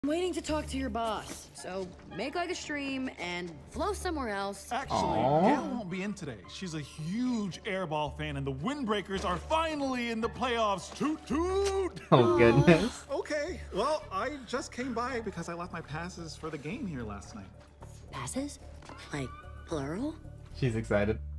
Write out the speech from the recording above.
I'm waiting to talk to your boss, so make like a stream and flow somewhere else. Actually, Gail won't be in today. She's a huge airball fan, and the Windbreakers are finally in the playoffs. Toot toot! Oh goodness. Okay, well, I just came by because I left my passes for the game here last night. Passes? Like, plural? She's excited.